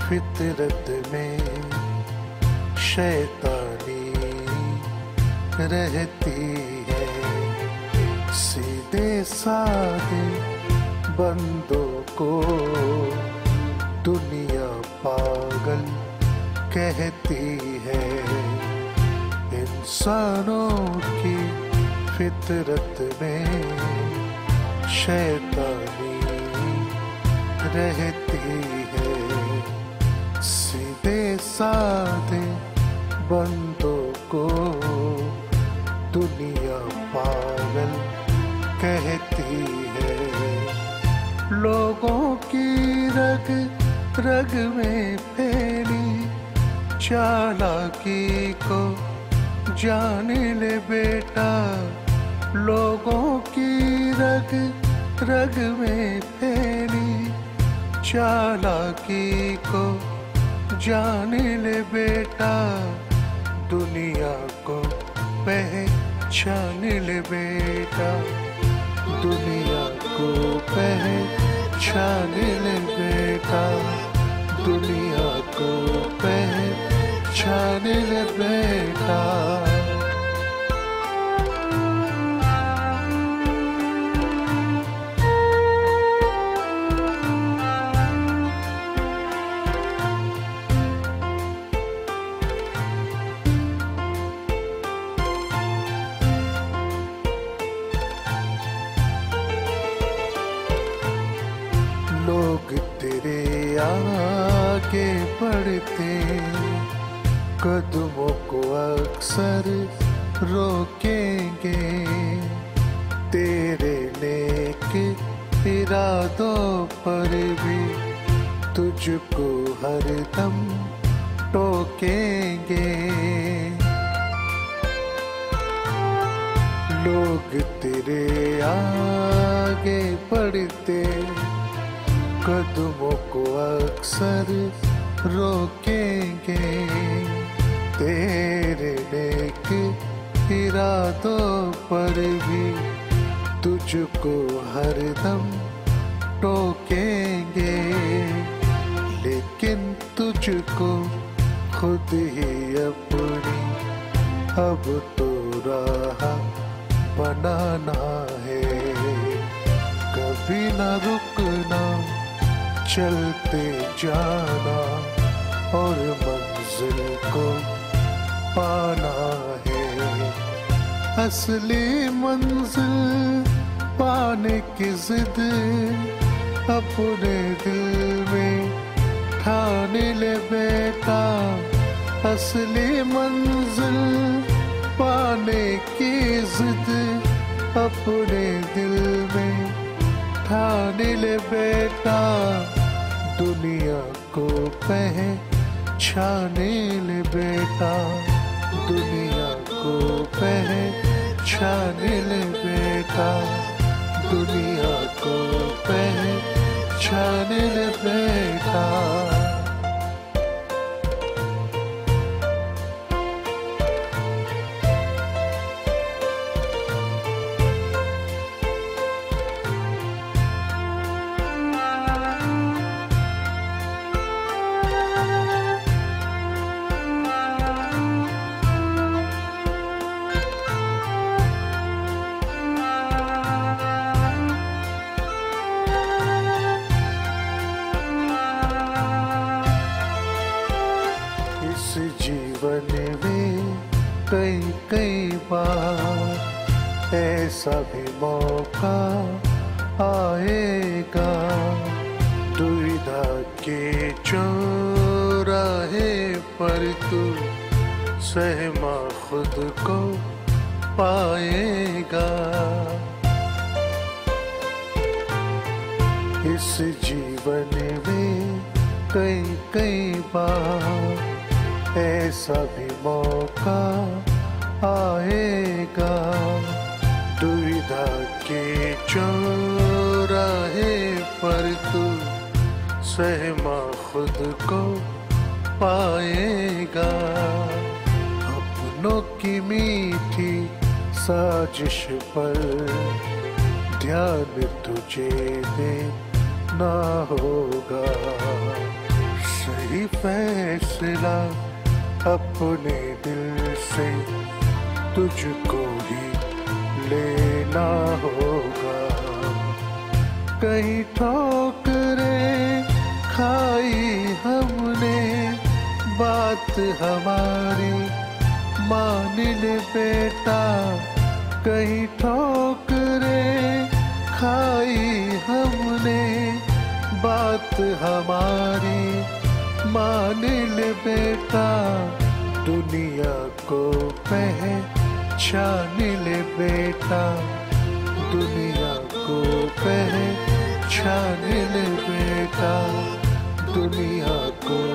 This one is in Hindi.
फितरत में शैतानी रहती है। सीधे साधे बंदों को दुनिया पागल कहती है। इंसानों की फितरत में शैतानी रहती है। सीधे साधे बंदों को दुनिया पागल कहती है। लोगों की रग रग में फैली चालाकी को जान ले बेटा। लोगों की रग रग में फैली चालाकी को जान ले बेटा। दुनिया को पहचान ले बेटा। दुनिया को पहचान ले बेटा। दुनिया को पहचान ले बेटा। लोग तेरे आगे बढ़ते कदमों को अक्सर रोकेंगे। तेरे नेक इरादों पर भी तुझको हरदम टोकेंगे। लोग तेरे आगे बढ़ते कदमों को अक्सर रोकेंगे। तेरे नेक इरादों पर भी तुझको हरदम टोकेंगे। लेकिन तुझको खुद ही अपनी अब तो राह बनाना है। कभी न रुकना, चलते जाना और मंजिल को पाना है। असली मंजिल पाने की जिद अपने दिल में ठान ले बेटा। असली मंजिल पाने की जिद अपने दिल में ठान ले बेटा। दुनिया को पहचान ले बेटा। दुनिया को पहचान ले बेटा। दुनिया को पहचान ले बेटा। इस जीवन में कई बार ऐसा भी मौका आएगा। दुविधा के चौराहे पर तू सहमा खुद को पाएगा। इस जीवन में कई बार ऐसा भी मौका आएगा। दुविधा के चौराहे पर तू सहमा खुद को पाएगा। अपनों की मीठी साजिश पर ध्यान तुझे देना होगा। सही फैसला अपने दिल से तुझको ही लेना होगा। कहीं ठोकरें खाई हमने, बात हमारी मान ले बेटा। कहीं ठोकरें खाई हमने, बात हमारी मान ले बेटा। दुनिया को पहचान ले बेटा, दुनिया को पहचान ले बेटा, दुनिया को